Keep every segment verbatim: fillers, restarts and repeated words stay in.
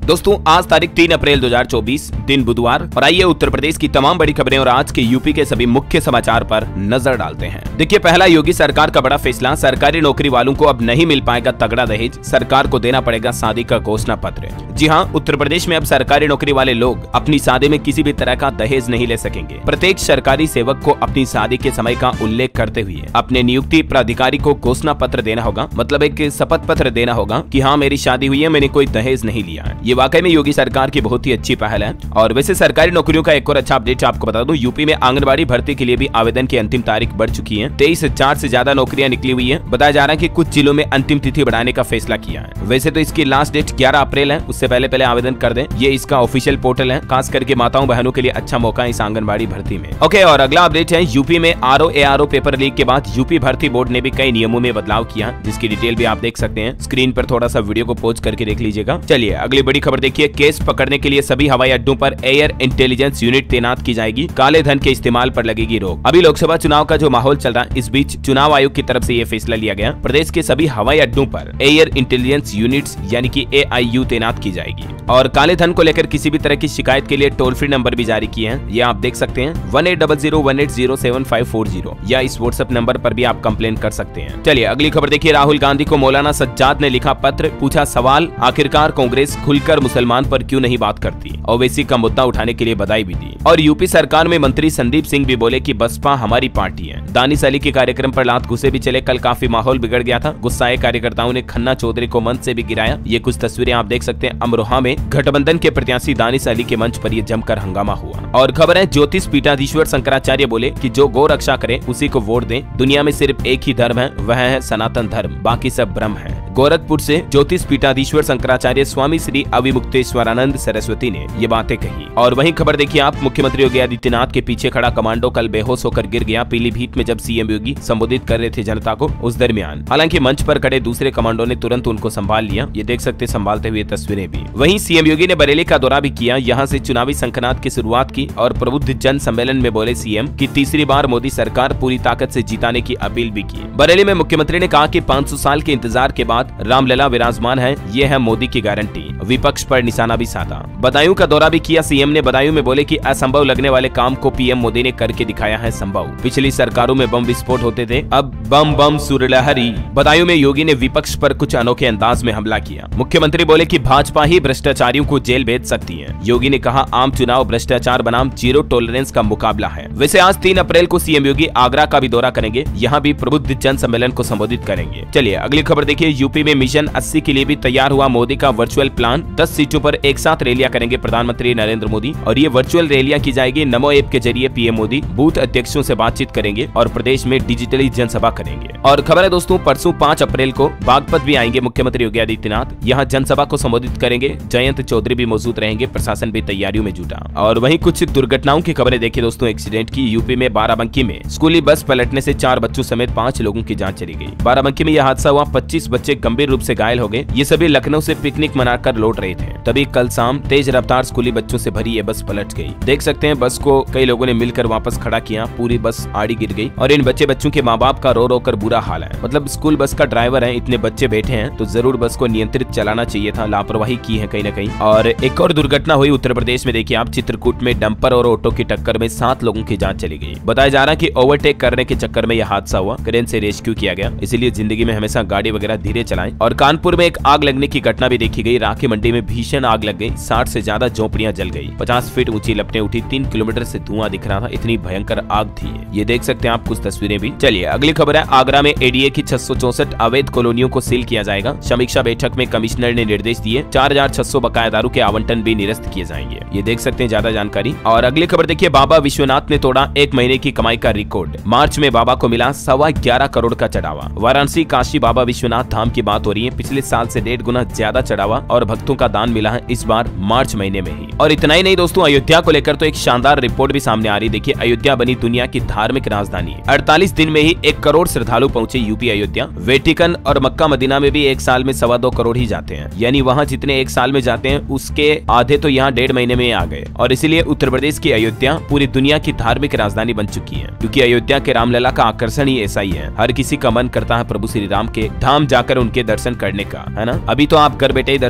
दोस्तों आज तारीख तीन अप्रैल दो हज़ार चौबीस, दिन बुधवार, और आइए उत्तर प्रदेश की तमाम बड़ी खबरें और आज के यूपी के सभी मुख्य समाचार पर नजर डालते हैं। देखिए, पहला योगी सरकार का बड़ा फैसला, सरकारी नौकरी वालों को अब नहीं मिल पाएगा तगड़ा दहेज, सरकार को देना पड़ेगा शादी का घोषणा पत्र। जी हाँ, उत्तर प्रदेश में अब सरकारी नौकरी वाले लोग अपनी शादी में किसी भी तरह का दहेज नहीं ले सकेंगे। प्रत्येक सरकारी सेवक को अपनी शादी के समय का उल्लेख करते हुए अपने नियुक्ति प्राधिकारी को घोषणा पत्र देना होगा, मतलब एक शपथ पत्र देना होगा कि हाँ मेरी शादी हुई है, मैंने कोई दहेज नहीं लिया है। ये वाकई में योगी सरकार की बहुत ही अच्छी पहल है। और वैसे सरकारी नौकरियों का एक और अच्छा अपडेट आपको बता दूं, यूपी में आंगनबाड़ी भर्ती के लिए भी आवेदन की अंतिम तारीख बढ़ चुकी है। तेईस हजार से ज्यादा नौकरियां निकली हुई है। बताया जा रहा है कि कुछ जिलों में अंतिम तिथि बढ़ाने का फैसला किया है। वैसे तो इसकी लास्ट डेट ग्यारह अप्रैल है, उससे पहले पहले आवेदन कर दें। ये इसका ऑफिशियल पोर्टल है, खास करके माताओं बहनों के लिए अच्छा मौका है इस आंगनबाड़ी भर्ती में। ओके, और अगला अपडेट है, यूपी में R O A R O paper leak के बाद यूपी भर्ती बोर्ड ने भी कई नियमों में बदलाव किया, जिसकी डिटेल भी आप देख सकते हैं। स्क्रीन पर थोड़ा सा वीडियो को पॉज करके देख लीजिएगा। चलिए अगली बड़ी खबर देखिए, केस पकड़ने के लिए सभी हवाई अड्डों पर एयर इंटेलिजेंस यूनिट तैनात की जाएगी, काले धन के इस्तेमाल पर लगेगी रोक। अभी लोकसभा चुनाव का जो माहौल चल रहा है, इस बीच चुनाव आयोग की तरफ से यह फैसला लिया गया। प्रदेश के सभी हवाई अड्डों पर एयर इंटेलिजेंस यूनिट्स यानी कि ए आई यू तैनात की जाएगी। और काले धन को लेकर किसी भी तरह की शिकायत के लिए टोल फ्री नंबर भी जारी किए हैं, ये आप देख सकते हैं one eight double zero one eight zero seven five four zero, या इस व्हाट्सएप नंबर पर भी आप कंप्लेन कर सकते हैं। चलिए अगली खबर देखिए, राहुल गांधी को मौलाना सज्जाद ने लिखा पत्र, पूछा सवाल, आखिरकार कांग्रेस खुलकर मुसलमान पर क्यों नहीं बात करती। ओवैसी का मुद्दा उठाने के लिए बधाई भी दी। और यूपी सरकार में मंत्री संदीप सिंह भी बोले कि बसपा हमारी पार्टी है। दानिश अली के कार्यक्रम पर लात घुसे भी चले, कल काफी माहौल बिगड़ गया था। गुस्साए कार्यकर्ताओं ने खन्ना चौधरी को मंच से भी गिराया। ये कुछ तस्वीरें आप देख सकते हैं। अमरोहा में गठबंधन के प्रत्याशी दानिश अली के मंच पर यह जमकर हंगामा हुआ। और खबर है, ज्योतिष पीठाधीश्वर शंकराचार्य बोले कि जो गौ रक्षा करे उसी को वोट दें। दुनिया में सिर्फ एक ही धर्म है, वह है सनातन धर्म, बाकी सब भ्रम है। गोरखपुर से ज्योतिष पीठाधीश्वर शंकराचार्य स्वामी श्री अविमुक्तेश्वरानंद सरस्वती ने ये बातें कही। और वहीं खबर देखिए आप, मुख्यमंत्री योगी आदित्यनाथ के पीछे खड़ा कमांडो कल बेहोश होकर गिर गया पीलीभीत में, जब सीएम योगी संबोधित कर रहे थे जनता को उस दरमियान। हालांकि मंच पर खड़े दूसरे कमांडो ने तुरंत उनको संभाल लिया, ये देख सकते संभालते हुए तस्वीरें भी। वहीं सीएम योगी ने बरेली का दौरा भी किया, यहाँ से चुनावी संखनाद की शुरुआत की और प्रबुद्ध जन सम्मेलन में बोले सीएम की तीसरी बार मोदी सरकार पूरी ताकत से जिताने की अपील भी की। बरेली में मुख्यमंत्री ने कहा कि पाँच सौ साल के इंतजार के बाद रामलला विराजमान है, ये है मोदी की गारंटी। विपक्ष पर निशाना भी साधा। बदायूं का दौरा भी किया सीएम ने। बदायूं में बोले कि असंभव लगने वाले काम को पीएम मोदी ने करके दिखाया है संभव। पिछली सरकारों में बम विस्फोट होते थे, अब बम बम सुरलहरी। बदायूं में योगी ने विपक्ष पर कुछ अनोखे अंदाज में हमला किया। मुख्यमंत्री बोले कि भाजपा ही भ्रष्टाचारियों को जेल भेज सकती है। योगी ने कहा आम चुनाव भ्रष्टाचार बनाम जीरो टॉलरेंस का मुकाबला है। वैसे आज तीन अप्रैल को सीएम योगी आगरा का भी दौरा करेंगे, यहाँ भी प्रबुद्ध जन सम्मेलन को संबोधित करेंगे। चलिए अगली खबर देखिए, यूपी में मिशन अस्सी के लिए भी तैयार हुआ मोदी का वर्चुअल प्लान। दस सीटों पर एक साथ रैलियां करेंगे प्रधानमंत्री नरेंद्र मोदी, और ये वर्चुअल रैलियां की जाएगी। नमो ऐप के जरिए पीएम मोदी बूथ अध्यक्षों से बातचीत करेंगे और प्रदेश में डिजिटली जनसभा करेंगे। और खबर है दोस्तों, परसों पाँच अप्रैल को बागपत भी आएंगे मुख्यमंत्री योगी आदित्यनाथ, यहाँ जनसभा को संबोधित करेंगे। जयंत चौधरी भी मौजूद रहेंगे, प्रशासन भी तैयारियों में जुटा। और वहीं कुछ दुर्घटनाओं की खबरें देखिए दोस्तों, एक्सीडेंट की। यूपी में बाराबंकी में स्कूली बस पलटने से चार बच्चों समेत पांच लोगों की जान चली गई। बाराबंकी में यह हादसा हुआ, पच्चीस बच्चे गंभीर रूप से घायल हो गए। ये सभी लखनऊ से पिकनिक मनाकर लौट रहे थे, तभी कल शाम तेज रफ्तार स्कूली बच्चों से भरी ये बस पलट गई। देख सकते हैं बस को कई लोगों ने मिलकर वापस खड़ा किया, पूरी बस आड़ी गिर गई। और इन बच्चे बच्चों के माँ बाप का रो रो कर बुरा हाल है। मतलब स्कूल बस का ड्राइवर है, इतने बच्चे बैठे हैं तो जरूर बस को नियंत्रित चलाना चाहिए था, लापरवाही की है कहीं न कहीं। और एक और दुर्घटना हुई उत्तर प्रदेश में, देखिए आप, चित्रकूट में डंपर और ऑटो की टक्कर में सात लोगों की जान चली गई। बताया जा रहा है कि ओवरटेक करने के चक्कर में यह हादसा हुआ, क्रेन से रेस्क्यू किया गया। इसीलिए जिंदगी में हमेशा गाड़ी वगैरह धीरे चलाएं। और कानपुर में एक आग लगने की घटना भी देखी गई। राखी मंडी में भीषण आग लग गई, साठ से ज्यादा झोपड़ियां जल गई, पचास फीट ऊंची लपटें उठी, तीन किलोमीटर से धुआं दिख रहा था, इतनी भयंकर आग थी। ये देख सकते हैं आप कुछ तस्वीरें भी। चलिए अगली खबर है, आगरा में एडीए की छह सौ चौसठ अवैध कॉलोनियों को सील किया जाएगा। समीक्षा बैठक में कमिश्नर ने निर्देश दिए, चार हजार छह सौ बकायेदारों के आवंटन भी निरस्त किए जाएंगे। ये देख सकते हैं ज्यादा जानकारी। और अगली खबर देखिए, बाबा विश्वनाथ ने तोड़ा एक महीने की कमाई का रिकॉर्ड। मार्च में बाबा को मिला सवा ग्यारह करोड़ का चढ़ावा। वाराणसी काशी बाबा विश्वनाथ धाम की बात हो रही है, पिछले साल से डेढ़ गुना ज्यादा चढ़ावा और भक्तों का दान मिला है इस बार मार्च महीने में ही। और इतना ही नहीं दोस्तों, अयोध्या को लेकर तो एक शानदार रिपोर्ट भी सामने आ रही। देखिए, अयोध्या बनी दुनिया की धार्मिक राजधानी। अड़तालीस दिन में ही एक करोड़ श्रद्धालु पहुंचे यूपी अयोध्या। वेटिकन और मक्का मदीना में भी एक साल में सवा दो करोड़ ही जाते हैं, यानी वहाँ जितने एक साल में जाते हैं उसके आधे तो यहाँ डेढ़ महीने में आ गए। और इसीलिए उत्तर प्रदेश की अयोध्या पूरी दुनिया की धार्मिक राजधानी बन चुकी है, क्योंकि अयोध्या के रामलला का आकर्षण ही ऐसा ही है। हर किसी का मन करता है प्रभु श्री राम के धाम जाकर उनके दर्शन करने का, है ना। अभी तो आप घर बैठे ही दर्शन कर लीजिए।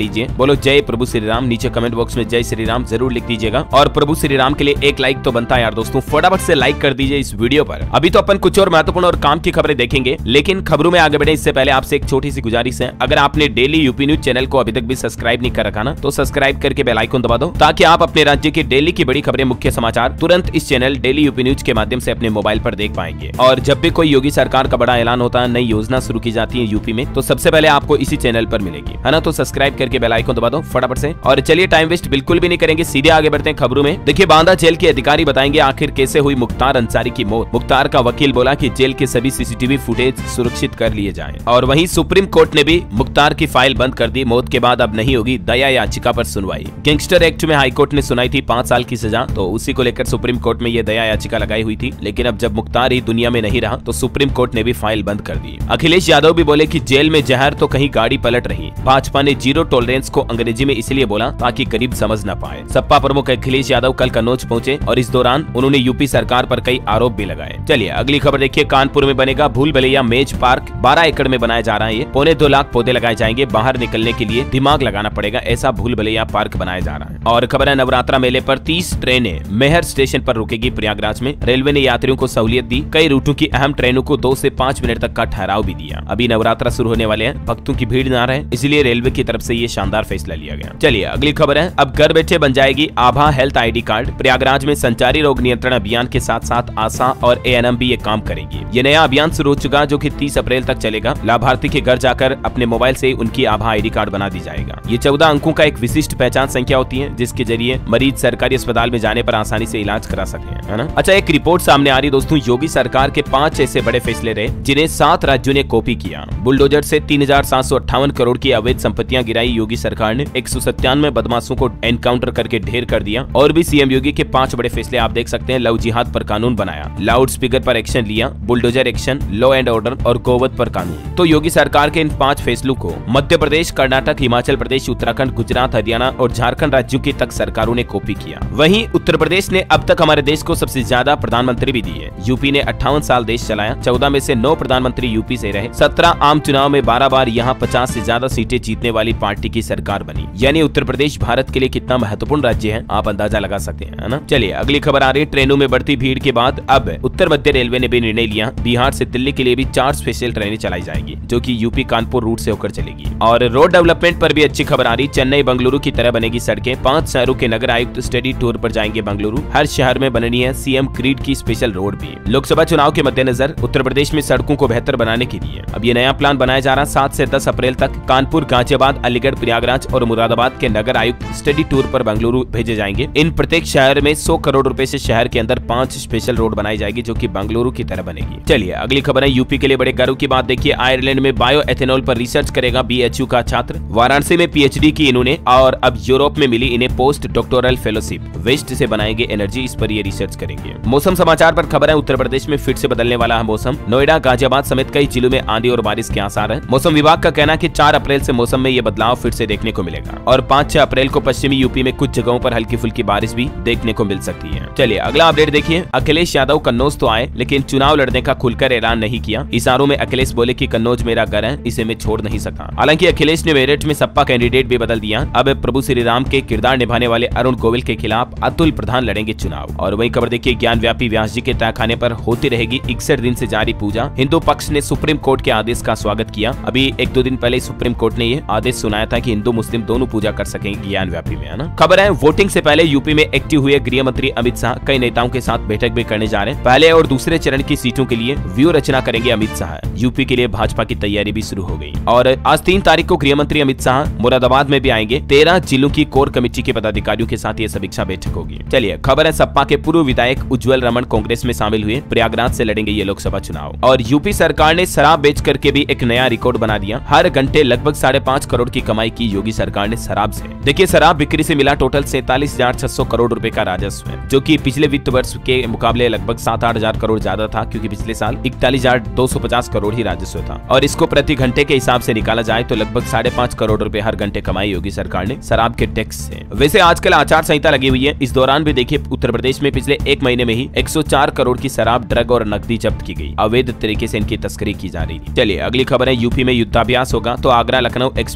लीजिए। बोलो जय प्रभु श्री राम। नीचे कमेंट बॉक्स में जय श्री राम जरूर लिख दीजिएगा और प्रभु श्री राम के लिए एक लाइक तो बनता है यार दोस्तों, फटाफट से लाइक कर दीजिए इस वीडियो पर। अभी तो अपन कुछ और महत्वपूर्ण और काम की खबरें देखेंगे, लेकिन खबरों में आगे बढ़े इससे पहले आपसे एक छोटी सी गुजारिश है, अगर आपने डेली यूपी न्यूज चैनल को अभी तक भी सब्सक्राइब नहीं कर रखा ना, तो सब्सक्राइब करके बेल आइकन दबा दो, ताकि आप अपने राज्य की डेली की बड़ी खबरें, मुख्य समाचार तुरंत इस चैनल डेली यूपी न्यूज के माध्यम से अपने मोबाइल पर देख पाएंगे। और जब भी कोई योगी सरकार का बड़ा ऐलान होता है, नई योजना शुरू की जाती है यूपी में, तो सबसे पहले आपको इसी चैनल पर मिलेगी, है ना। तो सब्सक्राइब करके बेल आइकन दबा दो फटाफट से। और चलिए टाइम वेस्ट बिल्कुल भी नहीं करेंगे, सीधे आगे बढ़ते हैं खबरों में। देखिए बांदा जेल के अधिकारी बताएंगे आखिर कैसे हुई मुख्तार अंसारी की मौत। मुख्तार का वकील बोला कि जेल के सभी सीसीटीवी फुटेज सुरक्षित कर लिए जाएं। और वहीं सुप्रीम कोर्ट ने भी मुख्तार की फाइल बंद कर दी। मौत के बाद अब नहीं होगी दया याचिका पर सुनवाई। गैंगस्टर एक्ट में हाईकोर्ट ने सुनाई थी पांच साल की सजा, तो उसी को लेकर सुप्रीम कोर्ट में यह दया याचिका लगाई हुई थी। लेकिन अब जब मुख्तार ही दुनिया में नहीं रहा, तो सुप्रीम कोर्ट ने भी फाइल बंद कर दी। अखिलेश यादव भी बोले कि जेल में जहर तो कहीं गाड़ी पलट रही। भाजपा ने जीरो टॉलरेंस को अंग्रेजी में इसलिए बोला ताकि गरीब समझ न पाए। सपा प्रमुख अखिलेश यादव कल कन्नौज पहुंचे और इस दौरान उन्होंने यूपी सरकार पर कई आरोप भी लगाए। चलिए अगली खबर देखिए। कानपुर में बनेगा भूल भुलैया मेज पार्क, बारह एकड़ में बनाया जा रहा है। ये पौने दो लाख पौधे लगाए जाएंगे। बाहर निकलने के लिए दिमाग लगाना पड़ेगा, ऐसा भूल भुलैया पार्क बनाया जा रहा है। और खबर है नवरात्रा मेले पर तीस ट्रेनें मेहर स्टेशन पर रुकेगी प्रयागराज में। रेलवे ने यात्रियों को सहूलियत दी, कई रूटों की अहम ट्रेनों को दो से पाँच मिनट तक का ठहराव भी दिया। अभी नवरात्रा शुरू होने वाले हैं, भक्तों की भीड़ न रहे, इसलिए रेलवे की तरफ से ये शानदार फैसला लिया गया। चलिए अगली खबर है। अब घर बैठे बन जाएगी आभा हेल्थ आईडी कार्ड। प्रयागराज में संचारी रोग नियंत्रण अभियान के साथ साथ आशा और एएनएम भी ये काम करेगी। ये नया अभियान शुरू हो चुका, जो कि तीस अप्रैल तक चलेगा। लाभार्थी के घर जाकर अपने मोबाइल से उनकी आभा आईडी कार्ड बना दी जाएगा। ये चौदह अंकों का एक विशिष्ट पहचान संख्या होती है, जिसके जरिए मरीज सरकारी अस्पताल में जाने पर आसानी से इलाज करा सके, है ना। अच्छा, एक रिपोर्ट सामने आ रही दोस्तों, योगी सरकार के पांच ऐसे बड़े फैसले रहे जिन्हें सात राज्यों ने कॉपी किया। बुलडोजर से तीन हजार सात सौ अट्ठावन करोड़ की अवैध संपत्तियां गिराई योगी सरकार ने। एक सौ सत्तानवे बदमाशों को एनकाउंटर करके ढेर कर दिया। और भी सीएम योगी के पांच बड़े फैसले आप देख सकते हैं। लव जिहाद पर कानून बनाया, लाउड स्पीकर पर एक्शन लिया, bulldozer action, law and order और गोवध पर कानून। तो योगी सरकार के इन पांच फैसलों को मध्य प्रदेश, कर्नाटक, हिमाचल प्रदेश, उत्तराखंड, गुजरात, हरियाणा और झारखंड राज्यों की तक सरकारों ने कॉपी किया। वहीं उत्तर प्रदेश ने अब तक हमारे देश को सबसे ज्यादा प्रधानमंत्री भी दिए। यूपी ने अट्ठावन साल देश चलाया, चौदह में से नौ प्रधानमंत्री यूपी से रहे। सत्रह आम चुनाव में बारह बार यहाँ पचास से ज्यादा सीटें जीतने वाली पार्टी की सरकार बनी। यानी उत्तर प्रदेश भारत के लिए कितना महत्वपूर्ण राज्य है, आप अंदाजा लगा सकते हैं, है ना। चलिए अगली खबर आ रही है। ट्रेनों में बढ़ती भीड़ के बाद अब उत्तर मध्य रेलवे ने भी निर्णय लिया, बिहार से दिल्ली के लिए भी चार स्पेशल ट्रेनें चलाई जाएगी, जो कि यूपी कानपुर रूट से होकर चलेगी। और रोड डेवलपमेंट पर भी अच्छी खबर आ रही। चेन्नई बंगलुरु की तरह बनेगी सड़कें। पांच शहरों के नगर आयुक्त स्टडी टूर पर जाएंगे बंगलुरु। हर शहर में बननी है सीएम क्रीड की स्पेशल रोड भी। लोकसभा चुनाव के मद्देनजर उत्तर प्रदेश में सड़कों को बेहतर बनाने के लिए अब ये नया प्लान बनाया जा रहा। सात से दस अप्रैल तक कानपुर, गाजियाबाद, अलीगढ़, प्रयागराज और मुरादाबाद के नगर आयुक्त स्टडी टूर पर बंगलुरु भेजे जाएंगे। इन प्रत्येक शहर में सौ करोड़ रुपए से शहर के अंदर पांच स्पेशल रोड बनाई जाएगी, जो कि बंगलुरु की तरह बनेगी। चलिए अगली खबर है। यूपी के लिए बड़े गर्व की बात देखिए। आयरलैंड में बायो एथेनॉल पर रिसर्च करेगा बीएचयू का छात्र। वाराणसी में पीएचडी की इन्होंने और अब यूरोप में मिली इन्हें पोस्ट डॉक्टोरल फेलोशिप। वेस्ट से बनाएंगे एनर्जी, इस पर ये रिसर्च करेंगे। मौसम समाचार पर खबर है। उत्तर प्रदेश में फिर से बदलने वाला है मौसम। नोएडा, गाजियाबाद समेत कई जिलों में आंधी और बारिश के आसार है। मौसम विभाग का कहना है कि चार अप्रैल से मौसम में ये बदलाव फिर से देखने को मिलेगा और पाँच छह अप्रैल को पश्चिमी यूपी में कुछ जगहों पर हल्की फुल्की बारिश भी देखने को मिल सकती है। चलिए अगला अपडेट देखिए। अखिलेश यादव कन्नौज तो आए, लेकिन चुनाव लड़ने का खुलकर ऐलान नहीं किया। इशारों में अखिलेश बोले कि कन्नौज मेरा घर है, इसे मैं छोड़ नहीं सकता। हालांकि अखिलेश ने मेरठ में सपा कैंडिडेट भी बदल दिया। अब प्रभु श्री राम के किरदार निभाने वाले अरुण गोविल के खिलाफ अतुल प्रधान लड़ेंगे चुनाव। और वही खबर देखिए। ज्ञान व्यापी व्यास जी के तहखाने पर होती रहेगी इकसठ दिन से जारी पूजा। हिंदू पक्ष ने सुप्रीम कोर्ट के आदेश का स्वागत किया। अभी एक दो दिन पहले सुप्रीम कोर्ट ने ये आदेश सुनाया था कि हिंदू मुस्लिम दोनों पूजा कर सकेंगे ज्ञान व्यापी में, है ना। खबर है वोटिंग से पहले यूपी में एक्टिव हुए गृह मंत्री अमित शाह कई नेताओं के साथ बैठक भी करने जा रहे हैं। पहले और दूसरे चरण की सीटों के लिए व्यू रचना करेंगे अमित शाह। यूपी के लिए भाजपा की तैयारी भी शुरू हो गई। और आज तीन तारीख को गृह मंत्री अमित शाह मुरादाबाद में भी आएंगे। तेरह जिलों की कोर कमेटी के पदाधिकारियों के साथ ये समीक्षा बैठक होगी। चलिए खबर है। सपा के पूर्व विधायक उज्जवल रमन कांग्रेस में शामिल हुए। प्रयागराज से लड़ेंगे ये लोकसभा चुनाव। और यूपी सरकार ने शराब बेच करके भी एक नया रिकॉर्ड बना दिया। हर घंटे लगभग साढ़े पांच करोड़ की कमाई की योगी सरकार ने शराब से। देखिए शराब बिक्री से मिला टोटल सैंतालीस हजार छह सौ करोड़ रुपए का राजस्व है, जो कि पिछले वित्त वर्ष के मुकाबले लगभग सात आठ हजार करोड़ ज्यादा था, क्योंकि पिछले साल इकतालीस हजार दो सौ पचास करोड़ ही राजस्व था। और इसको प्रति घंटे के हिसाब से निकाला जाए तो लगभग साढ़े पांच करोड़ रुपए हर घंटे कमाई योगी सरकार ने शराब के टैक्स से। वैसे आजकल आचार संहिता लगी हुई है। इस दौरान भी देखिए उत्तर प्रदेश में पिछले एक महीने में ही एक सौ चार करोड़ की शराब, ड्रग और नकदी जब्त की गई। अवैध तरीके से इनकी तस्करी की जा रही है। चलिए अगली खबर है। यूपी में युद्धाभ्यास होगा तो आगरा लखनऊ एक्सप्रेसवे पर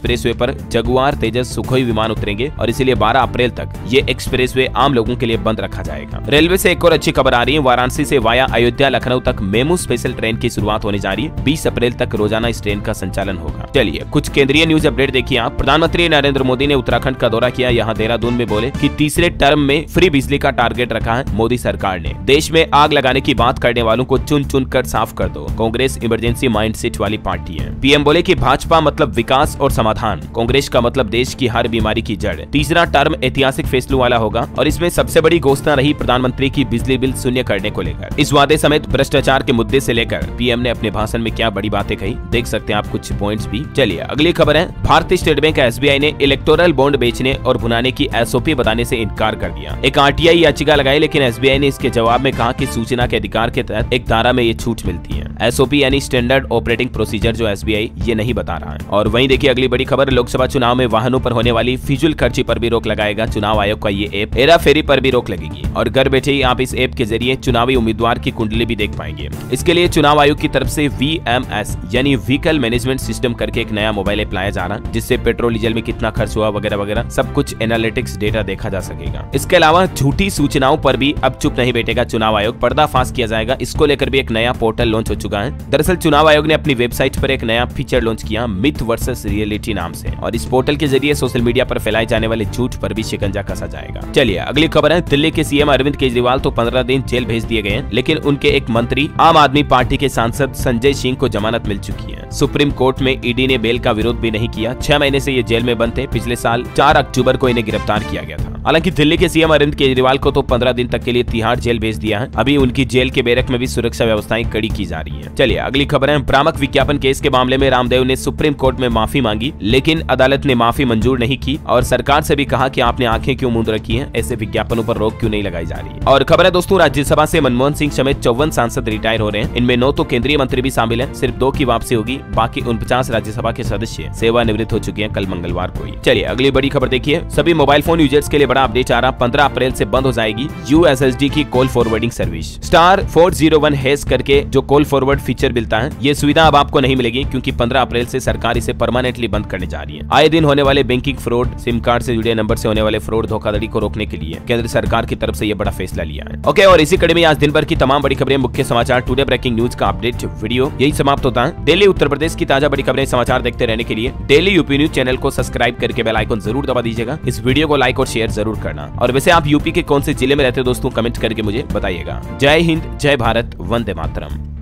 पर जगुआर, तेजस, सुखोई विमान उतरेंगे और इसीलिए बारह अप्रैल तक ये एक्सप्रेसवे आम लोगों के लिए बंद रखा जाएगा। रेलवे से एक और अच्छी खबर आ रही है। वाराणसी से वाया अयोध्या लखनऊ तक मेमू स्पेशल ट्रेन की शुरुआत होने जा रही है। बीस अप्रैल तक रोजाना इस ट्रेन का संचालन होगा। चलिए कुछ केंद्रीय न्यूज अपडेट देखिए आप। प्रधानमंत्री नरेंद्र मोदी ने उत्तराखंड का दौरा किया। यहाँ देहरादून में बोले कि तीसरे टर्म में फ्री बिजली का टारगेट रखा है मोदी सरकार ने। देश में आग लगाने की बात करने वालों को चुन चुन कर साफ कर दो। कांग्रेस इमरजेंसी माइंडसेट वाली पार्टी है। पीएम बोले कि भाजपा मतलब विकास और समाधान, कांग्रेस का मतलब देश की हर बीमारी की जड़। तीसरा टर्म ऐतिहासिक फैसलों वाला होगा और इसमें सबसे बड़ी घोषणा रही प्रधानमंत्री की बिजली बिल शून्य करने को लेकर। इस वादे समेत भ्रष्टाचार के मुद्दे से लेकर पीएम ने अपने भाषण में क्या बड़ी बातें कही, देख सकते हैं आप कुछ पॉइंट्स भी। चलिए अगली खबर है। भारतीय स्टेट बैंक एसबीआई ने इलेक्टोरल बॉन्ड बेचने और भुनाने की एसओपी बताने से इनकार कर दिया। एक आरटीआई याचिका लगाई, लेकिन एसबीआई ने इसके जवाब में कहा कि सूचना के अधिकार के तहत एक धारा में ये छूट मिलती है। एसओपी यानी स्टैंडर्ड ऑपरेटिंग प्रोसीजर, जो एसबीआई ये नहीं बता रहा है। और वहीं देखिए अगली बड़ी खबर, लोकसभा चुनाव में वाहनों पर होने वाली फिजूल खर्ची पर भी रोक लगाएगा चुनाव आयोग का ये ऐप। हेरा फेरी पर भी रोक लगेगी और घर बैठे ही आप इस ऐप के जरिए चुनावी उम्मीदवार की कुंडली भी देख पाएंगे। इसके लिए चुनाव आयोग की तरफ से वी एम एस यानी व्हीकल मैनेजमेंट सिस्टम करके एक नया मोबाइल ऐप लाया जा रहा है, जिससे पेट्रोल डीजल में कितना खर्च हुआ वगैरह वगैरह सब कुछ एनालिटिक्स डेटा देखा जा सकेगा। इसके अलावा झूठी सूचनाओं पर भी अब चुप नहीं बैठेगा चुनाव आयोग, पर्दाफाश किया जाएगा। इसको लेकर भी एक नया पोर्टल लॉन्च हो चुका है। दरअसल चुनाव आयोग ने अपनी वेबसाइट पर एक नया फीचर लॉन्च किया, मिथ वर्सेस रियलिटी नाम से, और इस पोर्टल के जरिए सोशल मीडिया पर फैलाए जाने वाले झूठ पर भी शिकंजा कसा जाएगा। चलिए अगली खबर है। दिल्ली के सीएम अरविंद केजरीवाल तो पंद्रह दिन जेल भेज दिए गए हैं, लेकिन उनके एक मंत्री आम आदमी पार्टी के सांसद संजय सिंह को जमानत मिल चुकी है। सुप्रीम कोर्ट में ईडी ने बेल का विरोध भी नहीं किया। छह महीने से ये जेल में बंद थे। पिछले साल चार अक्टूबर को इन्हें गिरफ्तार किया गया था। हालांकि दिल्ली के सीएम अरविंद केजरीवाल को तो पंद्रह दिन तक के लिए तिहाड़ जेल भेज दिया है। अभी उनकी जेल के बैरक में भी सुरक्षा व्यवस्थाएं कड़ी की जा रही है। चलिए अगली खबर है। भ्रामक विज्ञापन केस के मामले में रामदेव ने सुप्रीम कोर्ट में माफी मांगी, लेकिन अदालत ने माफी मंजूर नहीं की और सरकार से भी कहा कि आपने आंखें क्यों मूंद रखी हैं, ऐसे विज्ञापनों पर रोक क्यों नहीं लगाई जा रही है। और खबर है दोस्तों, राज्यसभा से मनमोहन सिंह समेत चौवन सांसद रिटायर हो रहे हैं। इनमें नौ तो केंद्रीय मंत्री भी शामिल हैं। सिर्फ दो की वापसी होगी, बाकी उनचास राज्यसभा के सदस्य सेवानिवृत्त हो चुके हैं कल मंगलवार को ही। चलिए अगली बड़ी खबर देखिए। सभी मोबाइल फोन यूजर्स के लिए बड़ा अपडेट आ रहा। पंद्रह अप्रैल से बंद हो जाएगी यूएसएसडी की call forwarding service. Star four zero one hash करके जो कॉल फॉरवर्ड फीचर मिलता है, ये सुविधा अब आपको नहीं मिलेगी, क्योंकि पंद्रह अप्रैल से सरकार इसे परमानेंटली बंद करने जा रही है। आए दिन होने वाले बैंकिंग फ्रॉड, सिम कार्ड से जुड़े नंबर से होने वाले फ्रॉड, धोखाधड़ी को रोकने के लिए केंद्र सरकार की तरफ से ये बड़ा फैसला लिया है। ओके, और इसी कड़ी में आज दिन भर की तमाम बड़ी खबरें, मुख्य समाचार, टुडे ब्रेकिंग न्यूज का अपडेट वीडियो यही समाप्त होता है। डेली उत्तर प्रदेश की ताजा बड़ी खबरें, समाचार देखते रहने के लिए डेली यूपी न्यूज चैनल को सब्सक्राइब करके बेल आइकन जरूर दबा दीजिएगा। इस वीडियो को लाइक और शेयर जरूर करना। और वैसे आप यूपी के कौन से जिले में रहते हो दोस्तों, कमेंट करके मुझे बताइएगा। जय हिंद, जय भारत, वंदे मातरम।